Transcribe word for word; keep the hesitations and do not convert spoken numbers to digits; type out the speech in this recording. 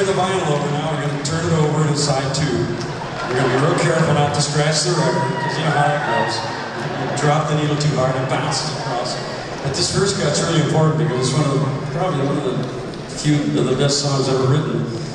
the vinyl over now. We're going to turn it over to side two. We're going to be real careful not to scratch the record, because you know how that goes. You drop the needle too hard, it bounces across. But this first cut's really important because it's one of the, probably one of the few of the best songs ever written.